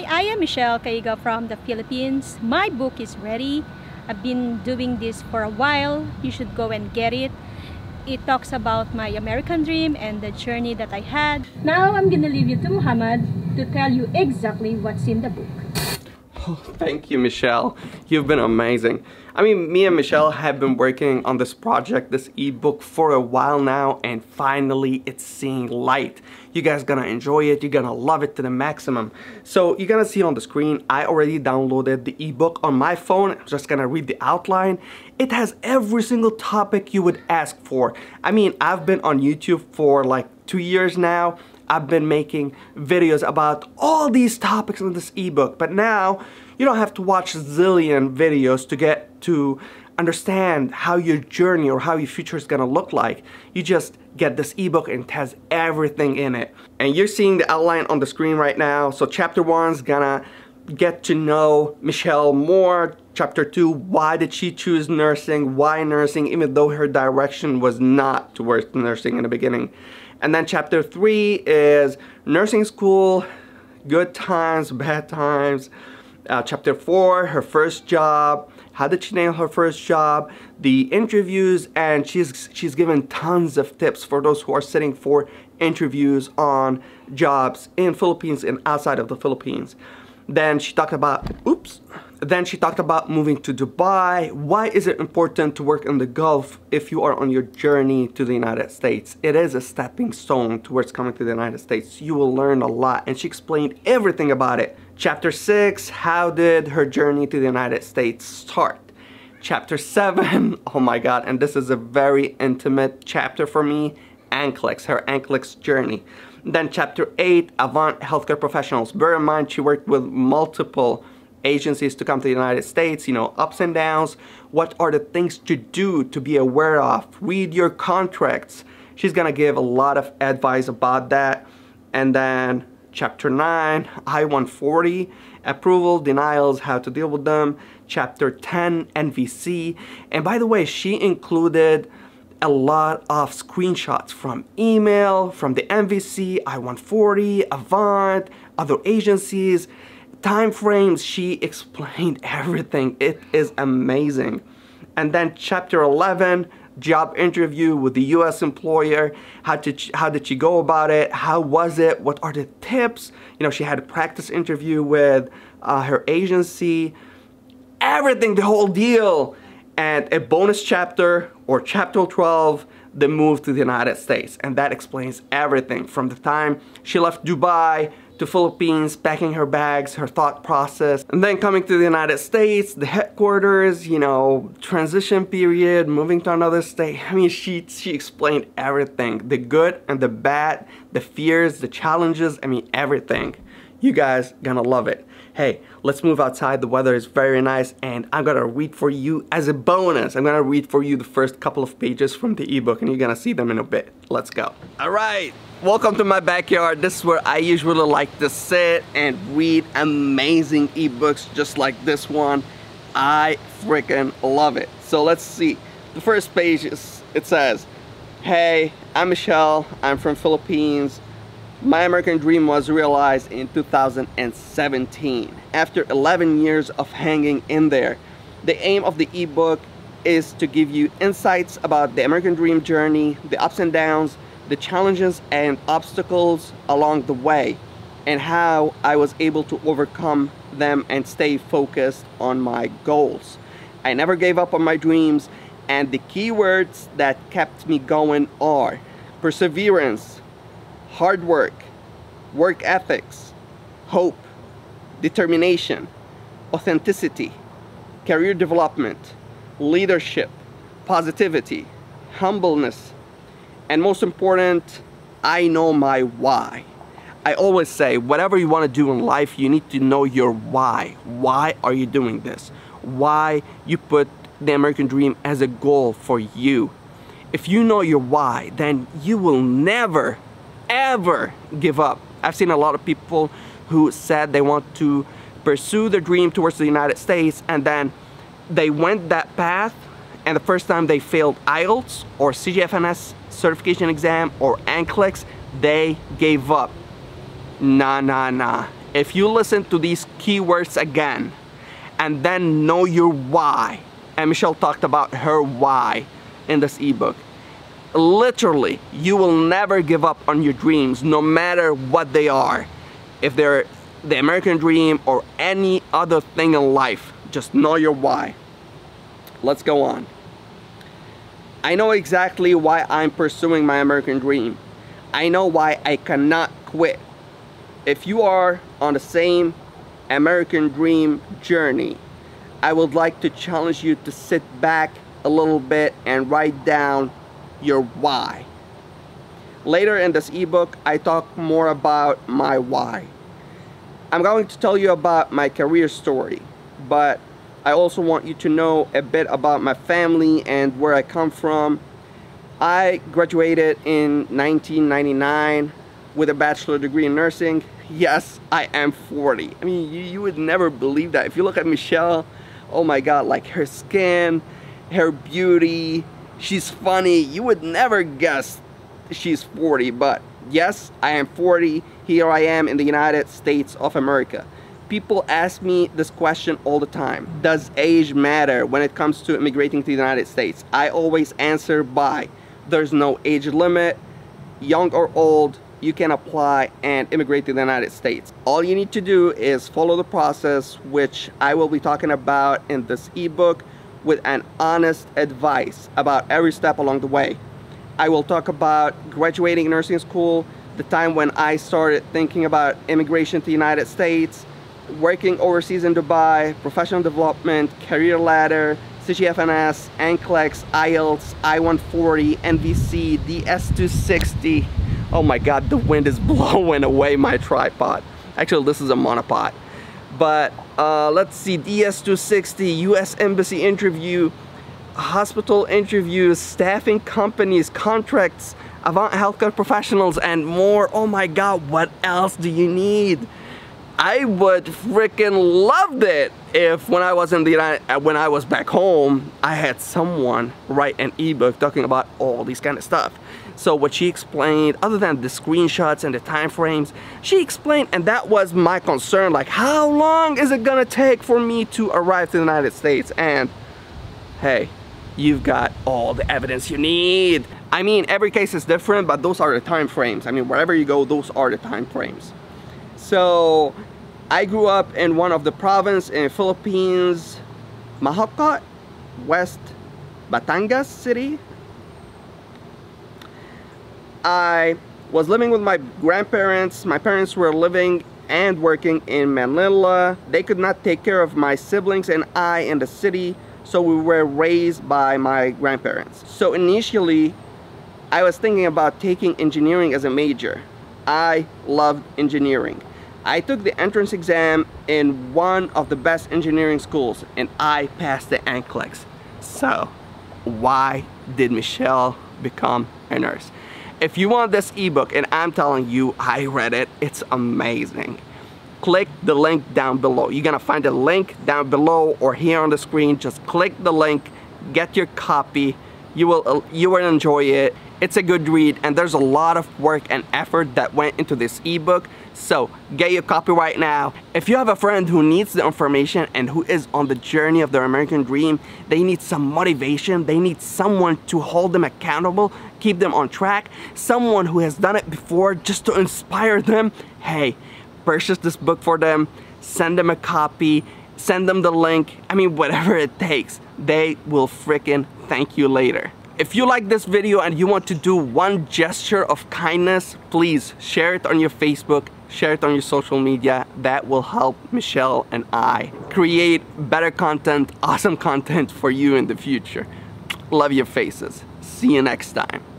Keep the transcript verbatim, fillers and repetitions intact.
Hi, I am Michelle Caiga from the Philippines. My book is ready. I've been doing this for a while. You should go and get it. It talks about my American dream and the journey that I had. Now I'm gonna leave you to Muhammad to tell you exactly what's in the book. Oh, thank you, Michelle. You've been amazing. I mean, me and Michelle have been working on this project, this ebook, for a while now, and finally it's seeing light. You guys gonna enjoy it, you're gonna love it to the maximum. So you're gonna see on the screen, I already downloaded the ebook on my phone. I'm just gonna read the outline. It has every single topic you would ask for. I mean, I've been on YouTube for like two years now. I've been making videos about all these topics in this ebook, but now you don't have to watch a zillion videos to get to understand how your journey or how your future is gonna look like. You just get this ebook and it has everything in it. And you're seeing the outline on the screen right now. So chapter one is gonna get to know Michelle more. Chapter two, why did she choose nursing? Why nursing, even though her direction was not towards nursing in the beginning. And then chapter three is nursing school, good times, bad times. Uh, chapter four, her first job. How did she nail her first job? The interviews, and she's she's given tons of tips for those who are sitting for interviews on jobs in Philippines and outside of the Philippines. Then she talked about, oops. Then she talked about moving to Dubai. Why is it important to work in the Gulf if you are on your journey to the United States? It is a stepping stone towards coming to the United States. You will learn a lot, and she explained everything about it. Chapter six, how did her journey to the United States start? Chapter seven, oh my god, and this is a very intimate chapter for me, NCLEX, her NCLEX journey. Then chapter eight, Avant Healthcare Professionals. Bear in mind, she worked with multiple agencies to come to the United States, you know, ups and downs. What are the things to do, to be aware of? Read your contracts. She's gonna give a lot of advice about that. And then chapter nine, I one forty, approval, denials, how to deal with them. Chapter ten, N V C. And by the way, she included a lot of screenshots from email, from the N V C, I one forty, Avant, other agencies, time frames. She explained everything. It is amazing. And then chapter eleven, job interview with the U S employer. How did she, how did she go about it? How was it? What are the tips? You know, she had a practice interview with uh, her agency. Everything, the whole deal. And a bonus chapter, or chapter twelve, the move to the United States. And that explains everything from the time she left Dubai to Philippines, packing her bags, her thought process, and then coming to the United States, the headquarters, you know, transition period, moving to another state. I mean, she, she explained everything, the good and the bad, the fears, the challenges, I mean, everything. You guys gonna love it. Hey, let's move outside. The weather is very nice, and I'm gonna read for you as a bonus. I'm gonna read for you the first couple of pages from the ebook, and you're gonna see them in a bit. Let's go. All right, welcome to my backyard. This is where I usually like to sit and read amazing ebooks just like this one. I freaking love it. So let's see. The first page is, it says, hey, I'm Michelle. I'm from Philippines. My American dream was realized in two thousand seventeen. After eleven years of hanging in there. The aim of the ebook is to give you insights about the American dream journey, the ups and downs, the challenges and obstacles along the way, and how I was able to overcome them and stay focused on my goals. I never gave up on my dreams, and the keywords that kept me going are perseverance, hard work, work ethics, hope, determination, authenticity, career development, leadership, positivity, humbleness, and most important, I know my why. I always say, whatever you want to do in life, you need to know your why. Why are you doing this? Why you put the American dream as a goal for you. If you know your why, then you will never ever give up. I've seen a lot of people who said they want to pursue their dream towards the United States, and then they went that path, and the first time they failed I E L T S or C G F N S certification exam or NCLEX, they gave up. Nah, nah, nah. if you listen to these keywords again and then know your why, and Michelle talked about her why in this ebook, literally, you will never give up on your dreams, no matter what they are. If they're the American dream or any other thing in life, just know your why. Let's go on. I know exactly why I'm pursuing my American dream. I know why I cannot quit. If you are on the same American dream journey, I would like to challenge you to sit back a little bit and write down your why. Later in this ebook, I talk more about my why. I'm going to tell you about my career story, but I also want you to know a bit about my family and where I come from. I graduated in nineteen ninety-nine with a bachelor degree in nursing. Yes, I am forty. I mean, you, you would never believe that. If you look at Michelle, oh my God, like her skin, her beauty, she's funny. You would never guess she's forty, but yes, I am forty. Here I am in the United States of America. People ask me this question all the time. Does age matter when it comes to immigrating to the United States? I always answer by, there's no age limit. Young or old, you can apply and immigrate to the United States. All you need to do is follow the process, which I will be talking about in this ebook, with an honest advice about every step along the way. I will talk about graduating nursing school, the time when I started thinking about immigration to the United States, working overseas in Dubai, professional development, career ladder, C G F N S, NCLEX, I E L T S, I one forty, N V C, D S two sixty. Oh my God, the wind is blowing away my tripod. Actually, this is a monopod. But uh, let's see, D S two sixty, U S Embassy interview, hospital interviews, staffing companies, contracts, Avant healthcare professionals, and more. Oh my God, what else do you need? I would freaking loved it if when I was in the United, when I was back home, I had someone write an ebook talking about all these kind of stuff. So what she explained, other than the screenshots and the time frames, she explained, and that was my concern, like how long is it gonna take for me to arrive to the United States? And hey, you've got all the evidence you need. I mean, every case is different, but those are the time frames. I mean, wherever you go, those are the time frames. So I grew up in one of the province in Philippines, Mahakot, West Batangas City. I was living with my grandparents. My parents were living and working in Manila. They could not take care of my siblings and I in the city, so we were raised by my grandparents. So initially, I was thinking about taking engineering as a major. I loved engineering. I took the entrance exam in one of the best engineering schools and I passed the NCLEX. So why did Michelle become a nurse? If you want this ebook, and I'm telling you, I read it, it's amazing. Click the link down below. You're gonna find a link down below or here on the screen. Just click the link, get your copy. You will, you will enjoy it. It's a good read, and there's a lot of work and effort that went into this ebook. So get your copy right now. If you have a friend who needs the information and who is on the journey of their American dream, they need some motivation, they need someone to hold them accountable, keep them on track, someone who has done it before just to inspire them, hey, purchase this book for them, send them a copy, send them the link, I mean, whatever it takes. They will freaking thank you later. If you like this video and you want to do one gesture of kindness, please share it on your Facebook, share it on your social media. That will help Michelle and I create better content, awesome content for you in the future. Love your faces. See you next time.